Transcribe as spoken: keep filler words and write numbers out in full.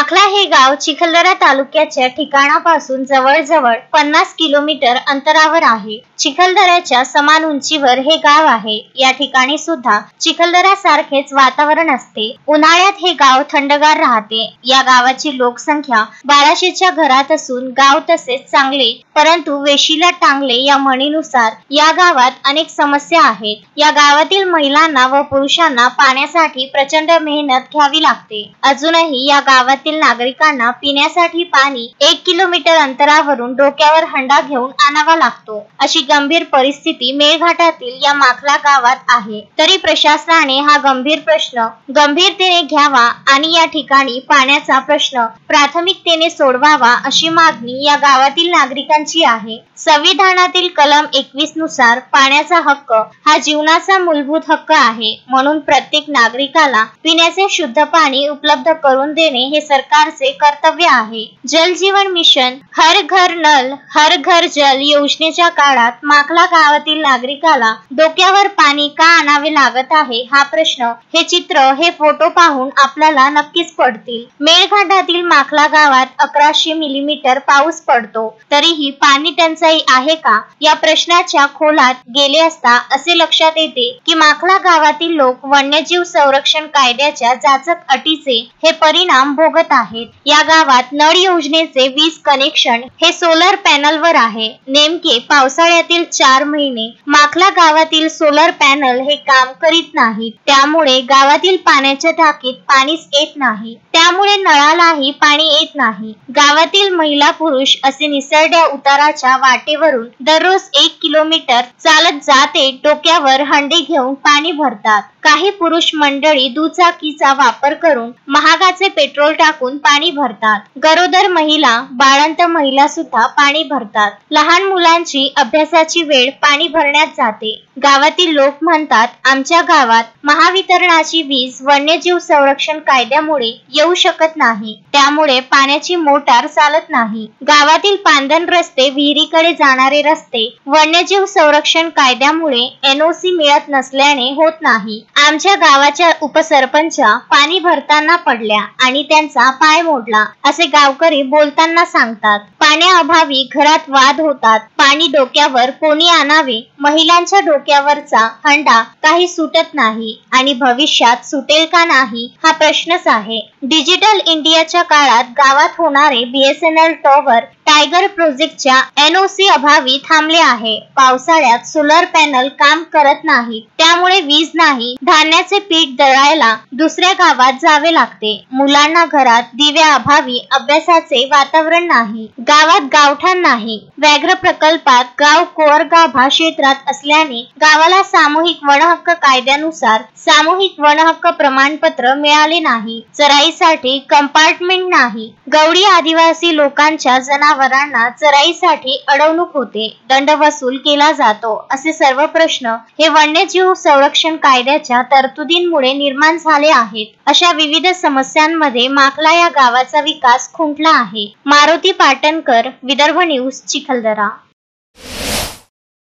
माखला हे गाव चिखलदरा तालुक्याच्या ठिकाणापासून जवळजवळ पन्नास किलोमीटर अंतरावर आहे। चिखलदऱ्याच्या समान उंचीवर हे गाव आहे। या ठिकाणी सुद्धा चिखलदरा सारखेच वातावरण असते। उन्हाळ्यात हे गाव थंडगार राहते। या गावाची लोकसंख्या बाराशेच्या घरात असून गाव तसेच चांगले परंतु वेशीला टांगले या म्हणीनुसार या गावात अनेक समस्या आहेत। या गावातील महिलांना व पुरुषांना पाण्यासाठी प्रचंड मेहनत घ्यावी लागते। अजूनही या गावातील नागरिकांना पिण्यासाठी पाणी एक किलोमीटर अंतरावरून डोक्यावर हंडा घेऊन आणावा लागतो। अशी गंभीर परिस्थिती मेळघाटातील या माखला गावात आहे। तरी प्रशासनाने हा गंभीर प्रश्न गंभीरतेने घ्यावा आणि या ठिकाणी पाण्याचा प्रश्न प्राथमिकतेने सोडवावा अशी मागणी या गावातील नागरिकांची आहे। संविधानातील कलम एकवीस नुसार पाण्याचा हक्क हा जीवनाचा मूलभूत हक्क आहे। म्हणून प्रत्येक नागरिकाला पिण्याचे शुद्ध पाणी उपलब्ध करून देणे हे सरकारचे कर्तव्य आहे। जल जीवन मिशन हर घर नल हर घर जल योजनेच्या काळात माखला गावातील नागरिकाला डोक्यावर पाणी का आणावे लागत आहे हा प्रश्न हे चित्र हे फोटो पाहून आपल्याला नक्कीच पडतील। मेळघाटातील माखला गावात अकराशे मिलीमीटर पाऊस पडतो, तरीही पाणी टंचाई आहे का या प्रश्नाच्या खोलात गेले असता असे लक्षात येते की माखला गावातील लोक वन्यजीव संरक्षण कायद्याच्या जाचक अटीचे हे परिणाम भोगत आहेत। या गावात नळ योजनेचे वीज कनेक्शन हे सोलर पॅनलवर आहे। नेमके पावसाळ्यातील चार महिने माखला गावातील सोलर पॅनल हे काम करीत नाहीत, त्यामुळे गावातील पाण्याच्या टाकीत पाणीच येत नाही। त्यामुळे नळालाही पाणी येत नाही। गावातील महिला पुरुष असे निसरड्या उताराच्या वाटेवरून दररोज एक किलोमीटर चालत जाते डोक्यावर हंडे घेऊन पाणी भरतात। काही पुरुष मंडळी दुचाकीचा वापर करून महागाचे पेट्रोल टाकून पाणी भरतात। गरोदर महिला बाळंत महिला सुद्धा पाणी भरतात। लहान मुलांची अभ्यासाची वेळ पाणी भरण्यात जाते। गावातील लोक म्हणतात आमच्या गावात महावितरणाची वीज वन्यजीव संरक्षण कायद्यामुळे येऊ शकत नाही, त्यामुळे पाण्याची मोटार चालत नाही। गावातील पांदन रस्ते विहिरीकडे जाणारे रस्ते वन्यजीव संरक्षण कायद्यामुळे एनओसी मिळत नसल्याने होत नाही। आमच्या गावाच्या उपसरपंचा पाणी भरताना पडल्या आणि त्यांचा पाय मोडला असे गावकरी बोलताना सांगतात। पाण्याअभावी घरात वाद होतात। पाणी डोक्यावर कोणी आणावे, महिलांच्या डोक्यावरचा हंडा काही सुटत नाही आणि भविष्यात सुटेल का नाही हा प्रश्नच आहे। डिजिटल इंडियाच्या काळात गावात होणारे बीएसएनएल टॉवर टायगर प्रोजेक्टच्या एनओसी अभावी थांबले आहे। पावसाळ्यात सोलर पॅनल काम करत नाही, त्यामुळे वीज नाही। धान्याचे पीठ दळायला दुसऱ्या गावात जावे लागते। मुलांना घरात दिव्या अभावी अभ्यासाचे वातावरण नाही। गावात गावठाण नाही। व्याघ्र प्रकल्पात गाव कोरगाभा क्षेत्रात असल्याने गावाला सामूहिक वनहक्क कायद्यानुसार सामूहिक वनहक्क प्रमाणपत्र मिळाले नाही। चराईसाठी कंपार्टमेंट नाही। गवळी आदिवासी लोकांच्या जनावरांना चराईसाठी अडवणूक होते, दंड वसूल केला जातो असे सर्व प्रश्न हे वन्यजीव संरक्षण कायद्याच्या तरतुदींमुळे निर्माण झाले आहेत। अशा विविध समस्यांमध्ये माखला या गावाचा विकास खुंटला आहे। मारुती पाटणकर, विदर्भ न्यूज, चिखलदरा।